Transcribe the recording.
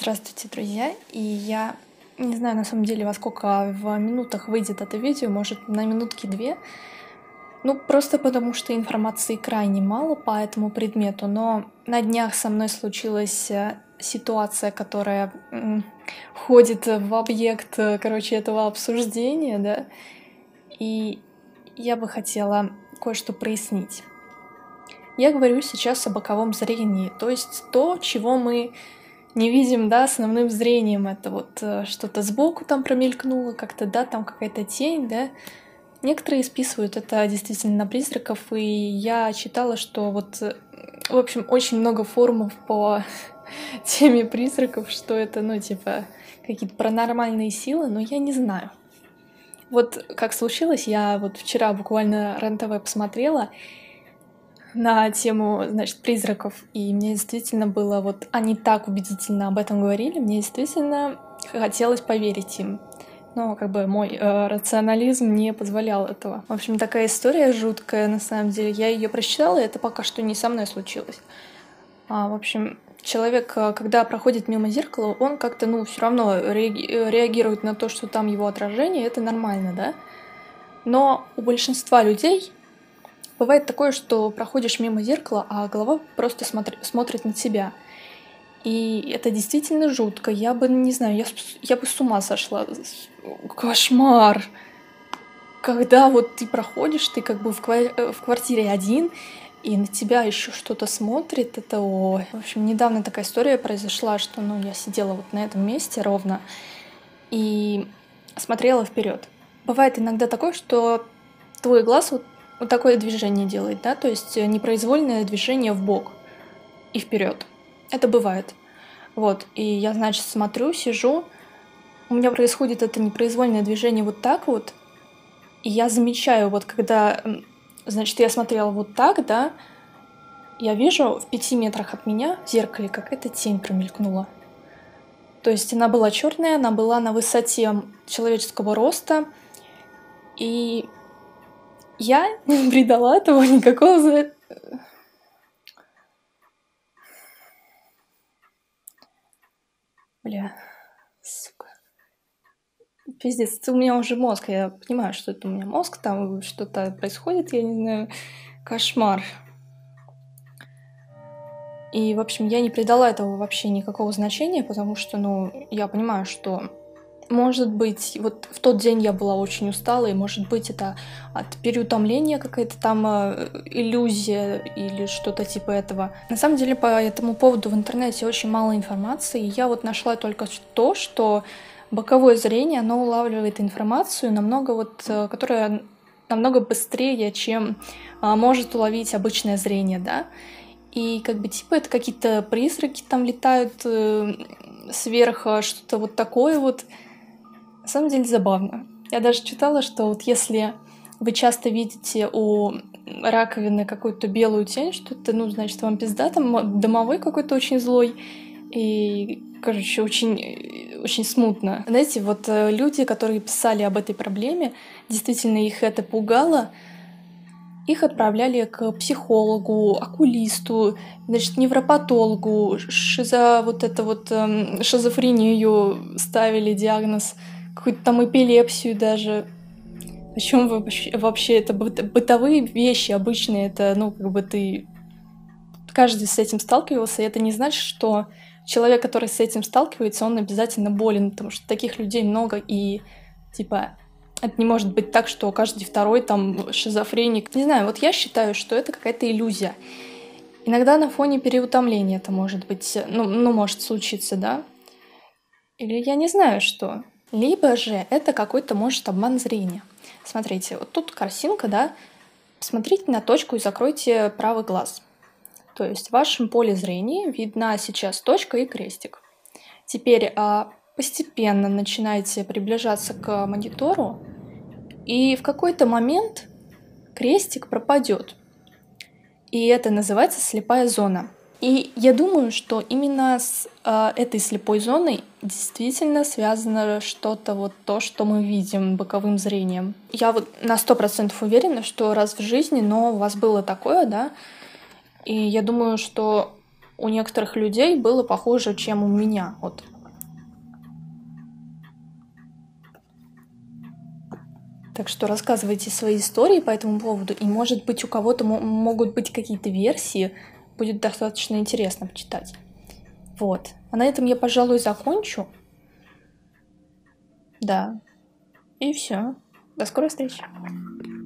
Здравствуйте, друзья! И я не знаю на самом деле, во сколько в минутах выйдет это видео, может, на минутки 2. Ну, просто потому что информации крайне мало по этому предмету, но на днях со мной случилась ситуация, которая входит в объект, короче, этого обсуждения, да, и я бы хотела кое-что прояснить. Я говорю сейчас о боковом зрении, то есть то, чего мы не видим, да, основным зрением. Это вот что-то сбоку там промелькнуло, как-то, да, там какая-то тень, да. Некоторые списывают это действительно на призраков, и я читала, что вот, в общем, очень много форумов по теме призраков, что это, ну, типа, какие-то паранормальные силы, но я не знаю. Вот как случилось, я вот вчера буквально РЕН-ТВ посмотрела на тему, значит, призраков, и мне действительно было вот... Они так убедительно об этом говорили, мне действительно хотелось поверить им. Но как бы мой рационализм не позволял этого. В общем, такая история жуткая, на самом деле. Я ее прочитала, и это пока что не со мной случилось. В общем, человек, когда проходит мимо зеркала, он как-то, ну, все равно реагирует на то, что там его отражение, это нормально, да? Но у большинства людей бывает такое, что проходишь мимо зеркала, а голова просто смотрит на тебя. И это действительно жутко. Я бы, не знаю, я бы с ума сошла. Кошмар! Когда вот ты проходишь, ты как бы в квартире один, и на тебя еще что-то смотрит, это ой. В общем, недавно такая история произошла, что, ну, я сидела вот на этом месте ровно и смотрела вперед. Бывает иногда такое, что твой глаз вот такое движение делает, да, то есть непроизвольное движение в бок и вперед. Это бывает. Вот, и я, значит, смотрю, сижу, у меня происходит это непроизвольное движение вот так вот, и я замечаю, вот когда, значит, я смотрела вот так, да, я вижу в 5 метрах от меня в зеркале какая-то тень промелькнула. То есть она была черная, она была на высоте человеческого роста, и я не придала этому никакого... Бля, сука. Пиздец, это у меня уже мозг, я понимаю, что это у меня мозг, там что-то происходит, я не знаю, кошмар. И, в общем, я не придала этого вообще никакого значения, потому что, ну, я понимаю, что, может быть, вот в тот день я была очень устала, и, может быть, это от переутомления какая-то там иллюзия или что-то типа этого. На самом деле, по этому поводу в интернете очень мало информации, и я вот нашла только то, что боковое зрение, оно улавливает информацию намного вот, которая намного быстрее, чем может уловить обычное зрение, да. И как бы типа это какие-то призраки там летают сверху, что-то вот такое вот. На самом деле забавно. Я даже читала, что вот если вы часто видите у раковины какую-то белую тень, что это, ну, значит, вам пизда, там домовой какой-то очень злой. И, короче, очень смутно. Знаете, вот люди, которые писали об этой проблеме, действительно их это пугало. Их отправляли к психологу, окулисту, значит, невропатологу, шизофрению ставили диагноз, какую-то там эпилепсию даже. Причем вообще это бытовые вещи обычные, это, ну, как бы каждый с этим сталкивался, и это не значит, что человек, который с этим сталкивается, он обязательно болен, потому что таких людей много, и, типа, это не может быть так, что каждый второй там шизофреник. Не знаю, вот я считаю, что это какая-то иллюзия. Иногда на фоне переутомления это может быть, ну может случиться, да? Или я не знаю что. Либо же это какой-то, может, обман зрения. Смотрите, вот тут картинка, да? Посмотрите на точку и закройте правый глаз. То есть в вашем поле зрения видна сейчас точка и крестик. Теперь постепенно начинайте приближаться к монитору, и в какой-то момент крестик пропадет. И это называется слепая зона. И я думаю, что именно с этой слепой зоной действительно связано что-то вот то, что мы видим боковым зрением. Я вот на 100% уверена, что раз в жизни, но у вас было такое, да, и я думаю, что у некоторых людей было похоже, чем у меня. Вот Так что рассказывайте свои истории по этому поводу, и, может быть, у кого-то могут быть какие-то версии, будет достаточно интересно почитать. Вот. А на этом я, пожалуй, закончу. Да. И все. До скорой встречи.